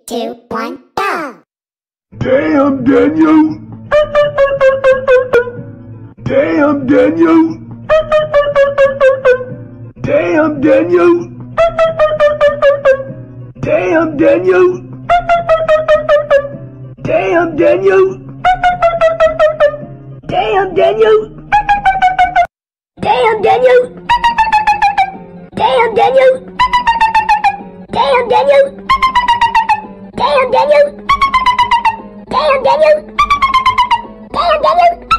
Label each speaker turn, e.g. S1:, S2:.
S1: 2, 1, go!
S2: Damn, Daniel! Damn, Daniel! Damn, Daniel! Damn, Daniel! Damn, Daniel! Damn, Daniel!
S1: Damn, Daniel! Damn, Daniel! Damn, Daniel! Damn, Daniel! Damn, Daniel! Damn, Daniel!